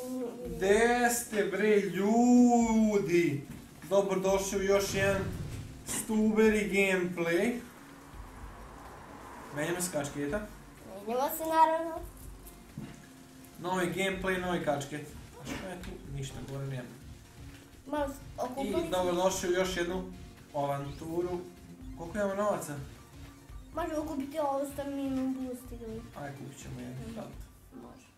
Gde ste bre ljudi? Dobrodošli u još jedan Stuberi gameplay. Menjamo se kačketa. Menjamo se naravno. Novi gameplay, novi kačket. A što je tu? Ništa, gore nema. I dobrodošli u još jednu avanturu. Koliko imamo novaca? Možemo kupiti ovo staminu boost ili... Ajde, kupit ćemo jednu sad. Može.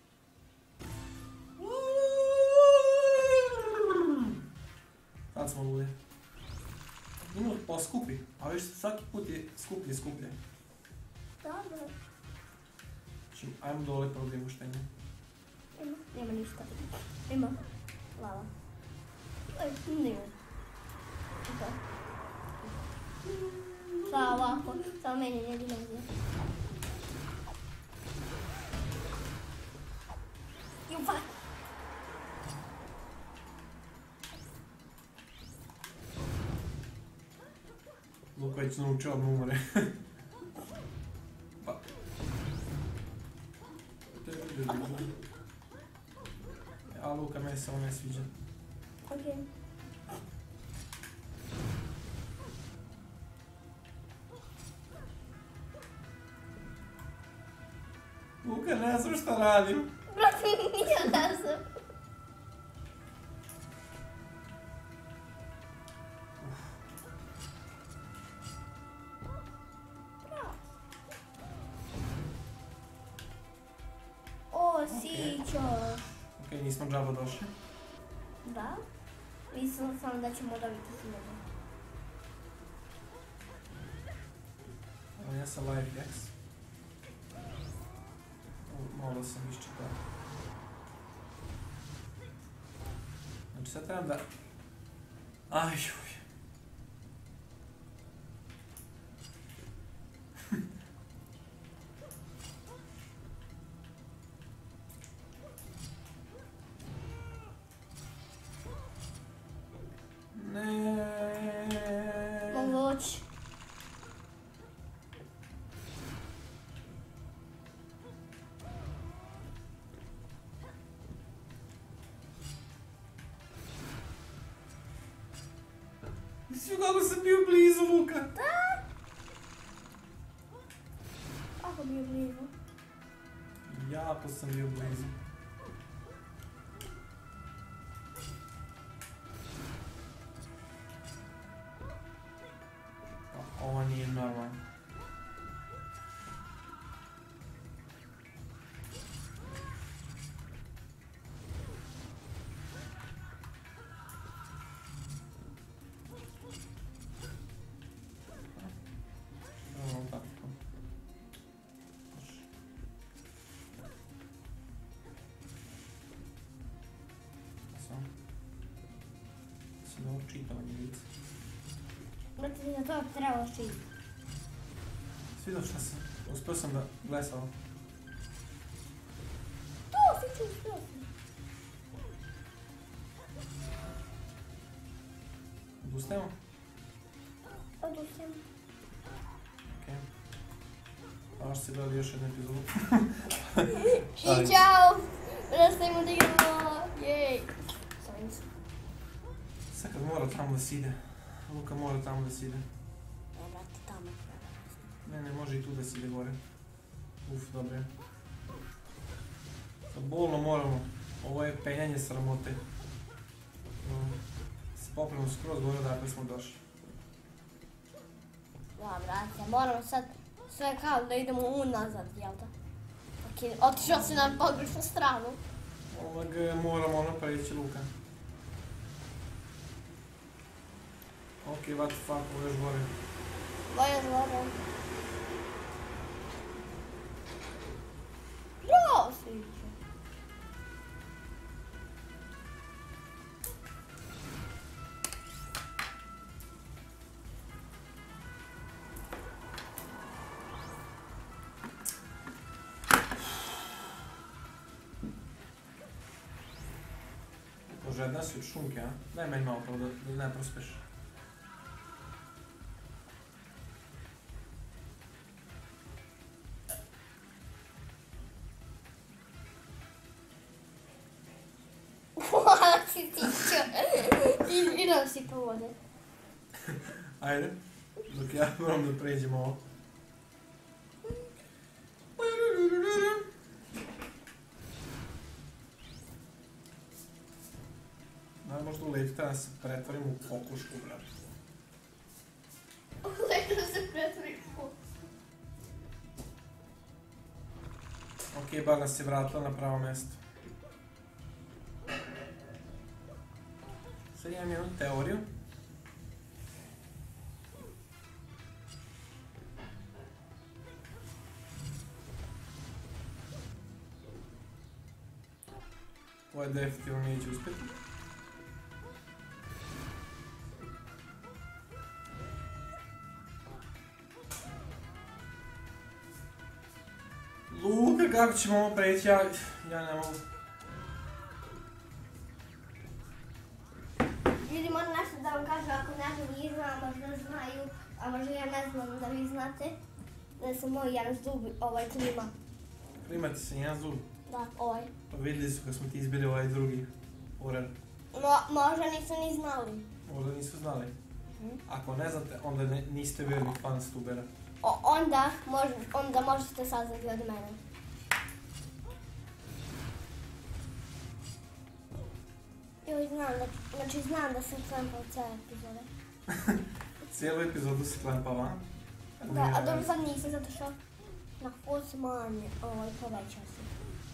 Sad smo ludi. Ima poskupi, a viš svaki put je skuplje. Dobro. Znači, ajmo dole prvo da imamo šta ima. Nema ništa. Ima. Lava. Nema. Šta ovako, samo menjanje dimenzije. Jupa! Luka već naučio odmah umore. Pa. A Luka, meni se ovo ne sviđa. Okej. Luka, ne znam šta radim. Brate, nije ne znam. O, sićo. Okej, nismo džaba došli. Da? Mislim sam da ćemo dobiti slijedu. Evo ja sam live X. Malo sam iščitao. Znači sad trebam da... Ajuj. Moguć. Mislim kako sam bio blizu, Luka. Da? Kako bio blizu? Jako sam bio blizu. Ovo nije normalno. Čitavanje lica. Brate, za to trebalo čitati. Svidio šta sam. Uspio sam da glesao. To, svi uspio sam. Odustajemo? Odustajemo. Okej. Hvala što ste gledali još jednu epizodu. I čao! Nastavimo da igramo. Jej! Sad kad mora tamo da se ide. Luka mora tamo da se ide. Ne, brate, tamo. Ne, može i tu da se ide gore. Uf, dobro je. Sad bolno moramo. Ovo je penjanje sramote. Se popravimo skroz gore odakle smo došli. Da, brate, moramo sad sve kao da idemo unazad, jel da? Ok, otišao si na pogrešnu stranu. Moramo ono preći, Luka. Okej, what the fuck, ovo još gore. Boja zvorom. Bravo, sviđa. Žedna si od šunke, a? Daj meni malo pravo da ne prospeš. Hvala ti tičo. Idem si po vode. Ajde, dok ja moram da pređem ovo. Da, možda uletite da se pretvorim u kokošku, brate. Uletite da se pretvorim u kokošku. Ok, bar nas je vratila na pravo mjesto. Sad imam jednu teoriju. Ovo je definitivno neće uspjeti. Luka, kako ćemo ovo preći? Ja ne mogu. Ljudi, moram nešto da vam kažem, ako neko vi zna, možda znaju, a možda ja ne znam da vi znate, da se moj jedan zub klima. Klima ti se jedan zub? Da, ovaj. Pa vidjeli su kad smo ti izbili ovaj drugi ured. Možda nisu ni znali. Možda nisu znali. Ako ne znate, onda niste veliki fan Stubera. Onda možete saznati od mene. Joj, znam da sam klempao cijele epizode. Cijelu epizodu si klempala? Da, a dobro sad nisam, zato što na fut manje povećao se.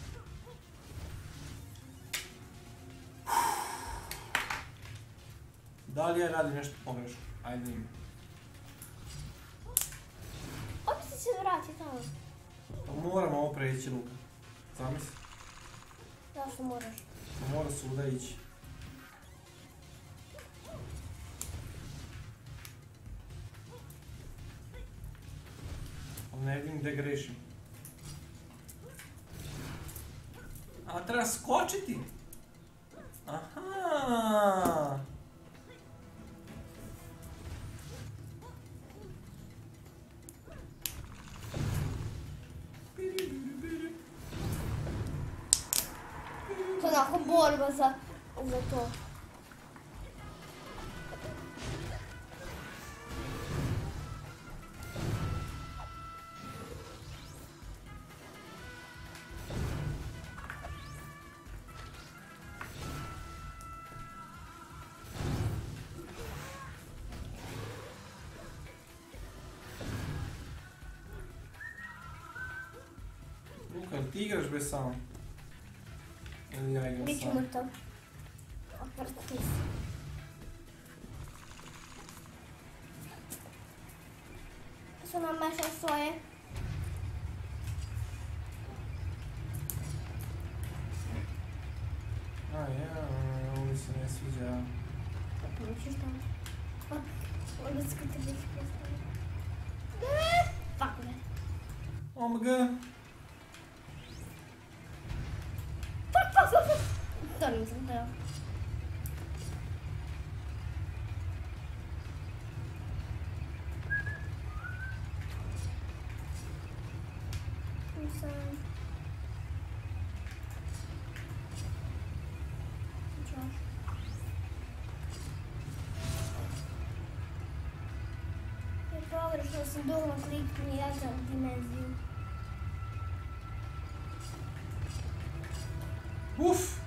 Da li ja radim nešto pogrešno? Ajde ima. Opet se vrati tamo. Pa moramo ovo preći, Luka. Zamisli. Zašto moraš? Pa mora svuda ići. Ali ne vidim gdje grešim. A treba skočiti. Aha. To je onako borba za to. Luka, ti igraš bez sama? Ili ja igram Biću sam? mrtav. Oprti se. Su nam mešali svoje. Ovo mi se ne sviđa. Poručiš tamo. Onda se kada biš postavio. Fuck me. OMG! To nisam teo. Nisam. Je pogrešno sam dugo kliknula za dimenziju. Uf!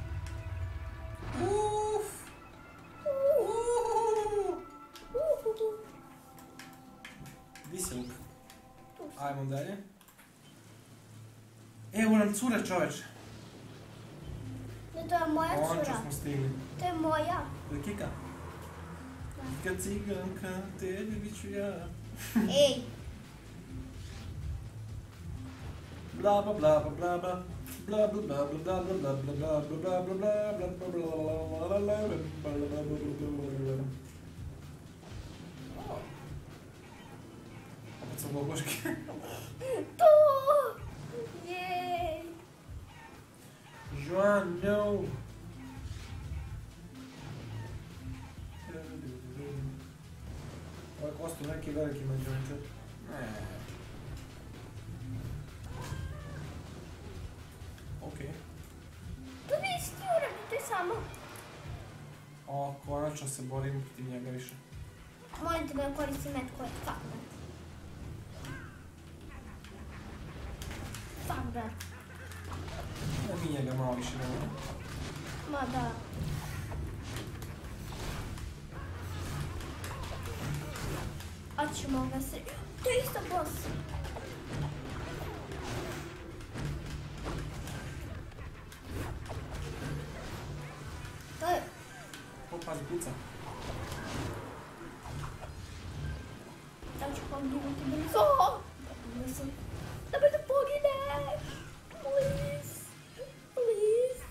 Di si, Luka? Ajmo dalje. Evo nam cura, čoveče. Ne, to je moja Končno cura. smo stigli. To je moja. To je Kika. Kika ciganka, tebi bit ću ja. Ej. Bla bla bla bla bla. Bla bla bla bla bla bla bla bla bla bla bla bla bla. Opet sam bogoški. To! Jej! Joan, no! Ovaj kostu neki veliki mađunče. Okej. To nisi ti uraditi, to je samo. O, konačno se borimo protiv njega više. Molim te da koristi met koji je fuck met. Fuck brat. Da mi njega malo više ne volimo. Ma da. A ćemo ga se... To je isto boss. To je... O, pazi, puca. Ja ću poginuti brzo. Mislim, da me ne pogineš. Please. Please.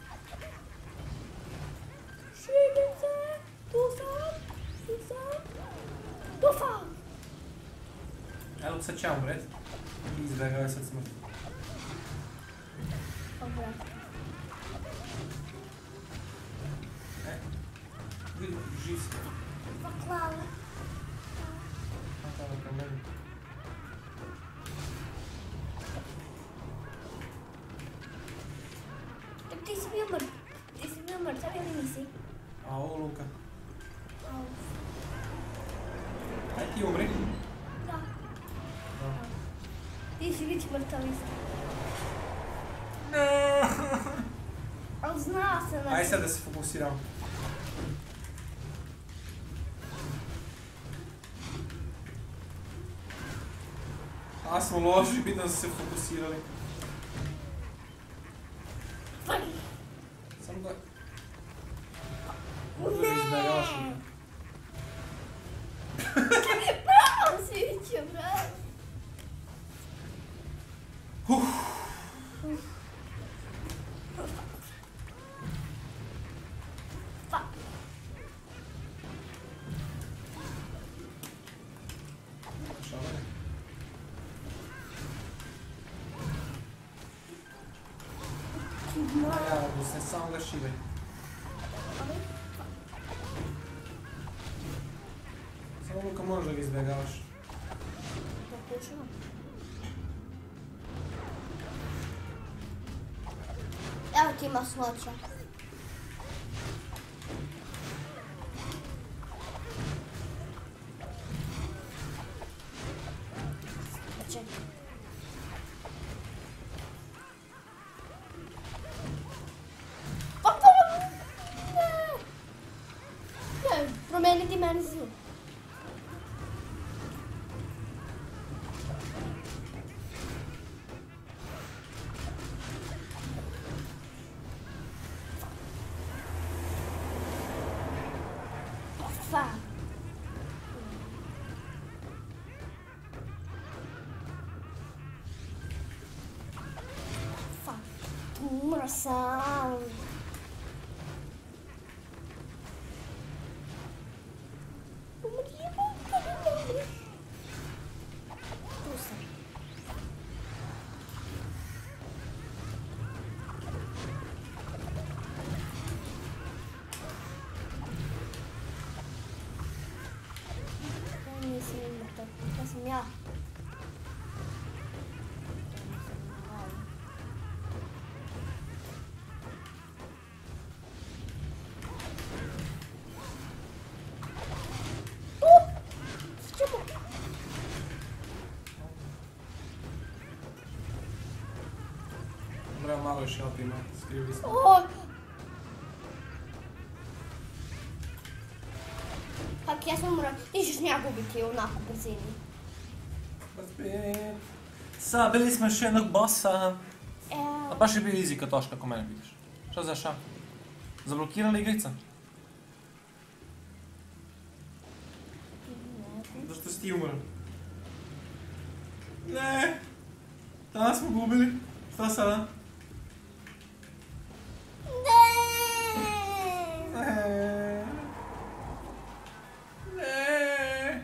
Šegam se. Tu sam. Tu sam. Tu sam. Evo sad će ja umret. I izbjegao sad smrt. Dobro. Vidi, živ si. Baklava. Baklava ka meni. Ti si bio mrtav. Ti si bio mrtav ili nisi? A ovo Luka. Au. Aj ti umri. Da. Da. Ti si već mrtav isto. Ne. Ali znao sam da... Aj sad da se fokusiramo. A smo loši, bitno da su se fokusirali. Fuck. Samo da... Možda da izbjegavaš. Bravo si vidio, bravo. Fuck. Šalje. A ja, da se samo ga šive. Samo Luka možeš da ga izbjegavaš. Pokušavam. Evo ti ima smoća. Čekaj. Ne, promeni dimenziju. Fuck. Fuck. Umro sam. Umrijemo kad ne umriš. Tu sam. Nisam mrtav. To sam ja. Treba malo još help ima, skrivili smo. Pak ja sam umro. Ti ćeš njega ubiti onako brzini. Sabili smo još jednog bossa. Evo. A baš je bio easy kad toš kako mene vidiš. Šta za ša? Zablokirali igrica? Zašto si ti umro? Ne! Tada smo gubili. Šta sada? Ne! Ne! Ne!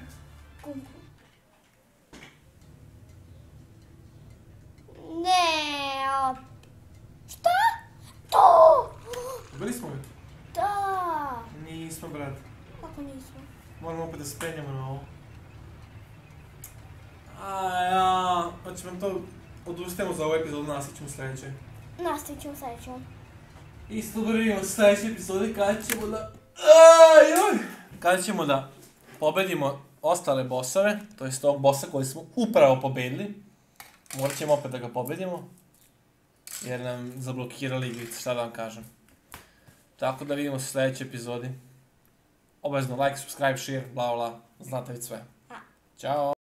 Ne! Šta? To! Bili smo li? Da! Nismo, brat. Kako nismo? Moramo opet da se penjamo na ovo. Ja, hoćemo to odustajemo za ovu epizodu, nastavit ćemo sljedeće. Nastavit ćemo sljedećom. Isto govorimo u sljedećoj epizodi kad ćemo da Kada ćemo da pobedimo ostale bossove, to jest ovog bossa koji smo upravo pobedili, morat ćemo opet da ga pobedimo, jer nam zablokirali igrice, šta da vam kažem. Tako da vidimo se u sljedećoj epizodi. Obavezno like, subscribe, share, bla bla, znate već sve. Ćao!